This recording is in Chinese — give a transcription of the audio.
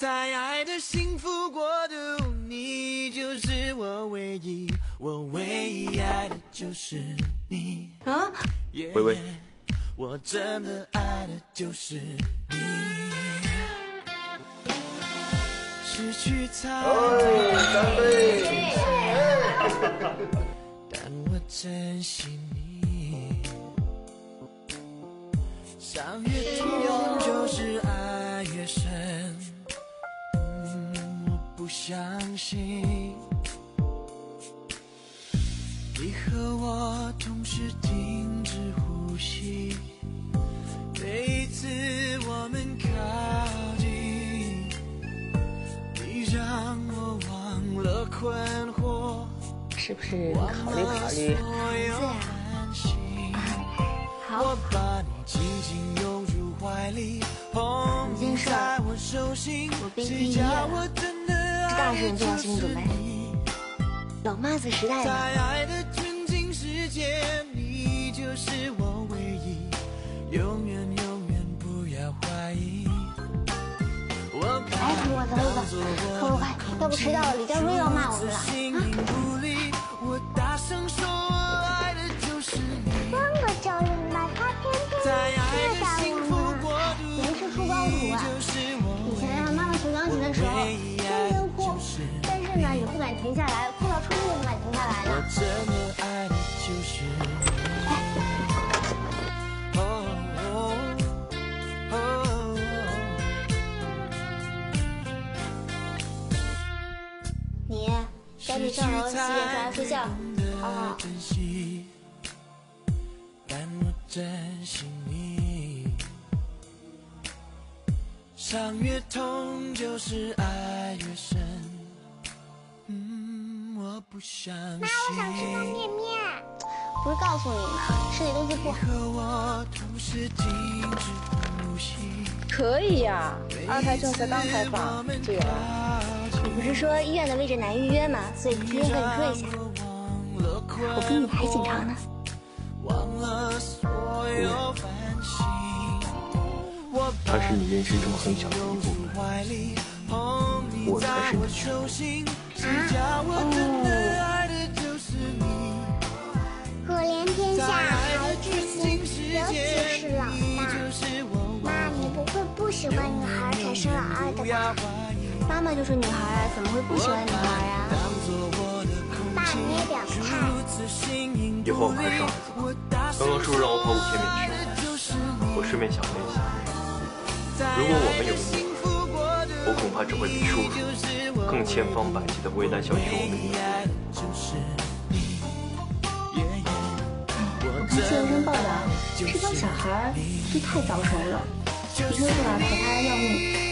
在爱的幸福国度，你就是我唯一，我唯一爱的就是你。 啊， 微微， 我真的爱的就是你。失去才干杯！ 但我珍惜你。伤越痛就是爱越深。我不相信你和我同时停止呼吸，每一次我们靠近，你让我忘了困惑， 是不是考虑考虑？ 好，我把你紧紧拥入怀里，捧在我手心， 我被毕业了，这大事你做好心理准备。老妈子时代在爱的纯净世界，你就是我唯一，永远永远不要怀疑。 哎，等会儿，快快快，要不迟到了，李佳瑞要骂我们了。三个教练嘛，他偏偏虐待我们，连吃出高徒啊！以前啊，妈妈学钢琴的时候天天哭，但是呢也不敢停下来，哭到初中也不敢停下来呢。你赶紧上楼洗脸刷牙睡觉，好好。 但我珍惜你，伤越痛就是爱越深。我不相信。 妈，我想吃方便面。不是告诉你吗？吃点东西不好。 可以呀，2胎政策刚开放就有了。 你不是说医院的位置难预约吗？所以提前和你说一下。我比你还紧张呢。 它是你人生中很小的一部分，我才是你的全部。 可怜天下孩之心，尤其是老大。妈，你不会不喜欢女孩才生老二的吧？ 妈妈就是女孩啊，怎么会不喜欢女孩啊？ 爸，你也表个态。 以后我还是儿子。刚刚叔叔让我跑5千米时，我顺便想了一下，如果我们有个女儿，我恐怕只会比叔叔更千方百计地为难小区我们女儿。 我看新闻上报道，这帮小孩是太早熟了，一生就要陪他要命。